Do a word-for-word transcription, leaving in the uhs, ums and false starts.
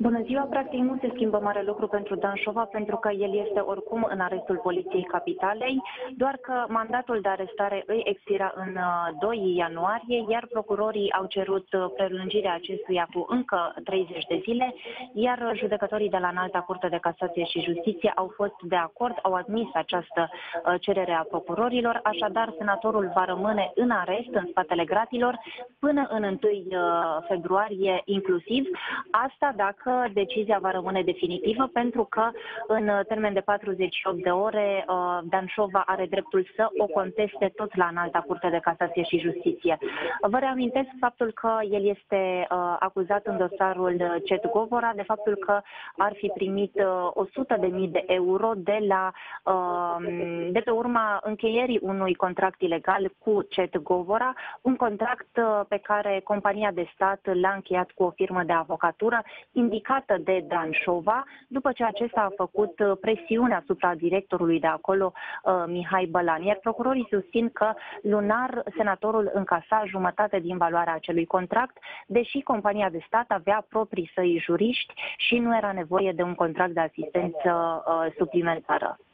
Bună ziua! Practic nu se schimbă mare lucru pentru Danșova, pentru că el este oricum în arestul Poliției Capitalei, doar că mandatul de arestare îi expira în doi ianuarie, iar procurorii au cerut prelungirea acestuia cu încă treizeci de zile, iar judecătorii de la Înalta Curte de Casație și Justiție au fost de acord, au admis această cerere a procurorilor, așadar senatorul va rămâne în arest, în spatele gratilor, până în întâi februarie inclusiv. Asta dacă decizia va rămâne definitivă, pentru că în termen de patruzeci și opt de ore Danșova are dreptul să o conteste tot la Înalta Curte de Casație și Justiție. Vă reamintesc faptul că el este acuzat în dosarul C E T Govora de faptul că ar fi primit o sută de mii de euro de, la, de pe urma încheierii unui contract ilegal cu C E T Govora, un contract pe care compania de stat l-a încheiat cu o firmă de avocatură indicată de Danșova, după ce acesta a făcut presiune asupra directorului de acolo, Mihai Bălan. Iar procurorii susțin că lunar senatorul încasa jumătate din valoarea acelui contract, deși compania de stat avea proprii săi juriști și nu era nevoie de un contract de asistență suplimentară.